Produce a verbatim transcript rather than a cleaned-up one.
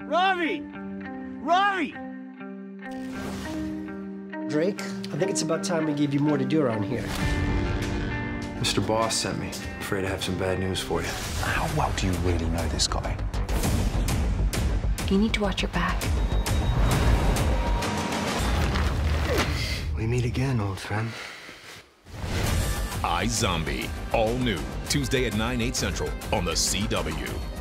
Ravi! Ravi! Drake, I think it's about time we gave you more to do around here. Mister Boss sent me. Afraid I have some bad news for you. How well do you really know this guy? You need to watch your back. We meet again, old friend. yaZombi, all new, Tuesday at nine, eight central on the C W.